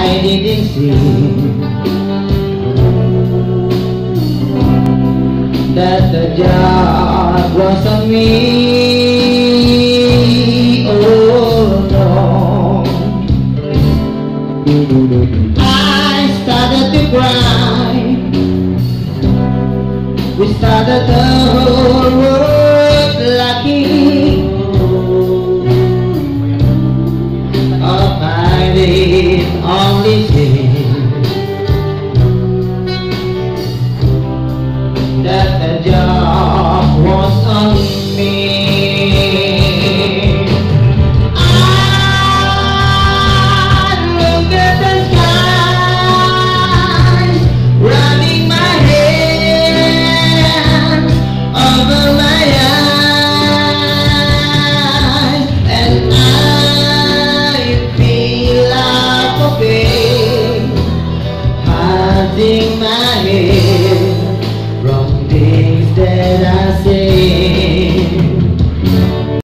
I didn't see that the job was on me. Oh no, I started to cry. We started the whole world.